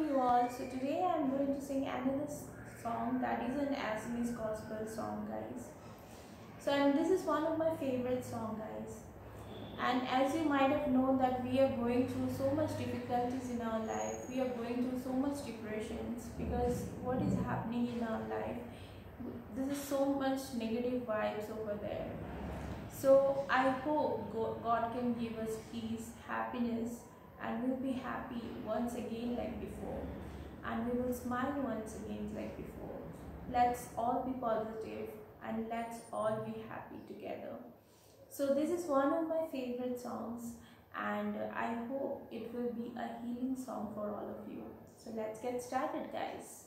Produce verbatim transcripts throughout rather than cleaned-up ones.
you all. So today I am going to sing another s- song that is an Assamese gospel song, guys. So and this is one of my favorite song, guys. And as you might have known that we are going through so much difficulties in our life, we are going through so much depressions because what is happening in our life, this is so much negative vibes over there. So I hope Go- God can give us peace, happiness, and we'll be happy once again like before. And we will smile once again like before. Let's all be positive and let's all be happy together. So this is one of my favorite songs, and I hope it will be a healing song for all of you. So let's get started, guys.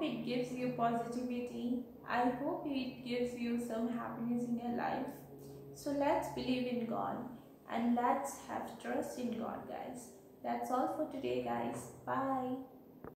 hope it gives you positivity. I hope it gives you some happiness in your life. So let's believe in God and let's have trust in God, guys. That's all for today, guys. Bye.